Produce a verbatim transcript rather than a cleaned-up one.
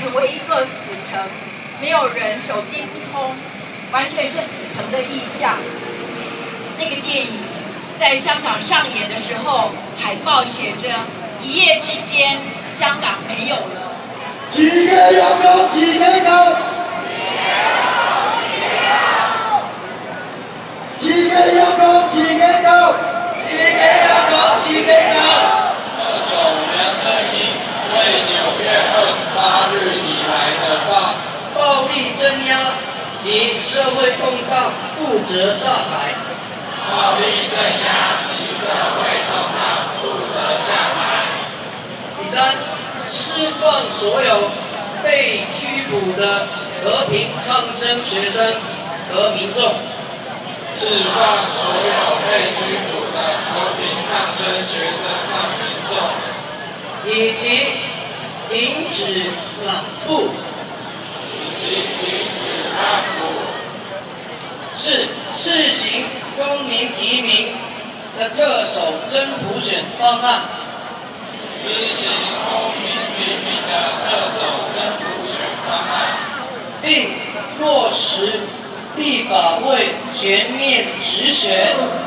只为一座死城，没有人，手机不通，完全是死城的意象。那个电影在香港上演的时候，海报写着“一夜之间，香港没有了”。 自己有救，自己救。自己有救，自己救。自己有救，自己救。 歌手梁振英为九月二十八日以来的暴暴力镇压及社会动荡负责下台。 暴力镇压及社会动荡负责下台。 第三，释放所有被拘捕的和平抗争学生和民众。 释放所有被拘捕的和平抗争学生和民众， 以及停止滥捕。 以及停止滥捕。 四、试行公民提名的特首真普选方案。 执行公民提名的特首真普选方案， 并落实立法会全面直选。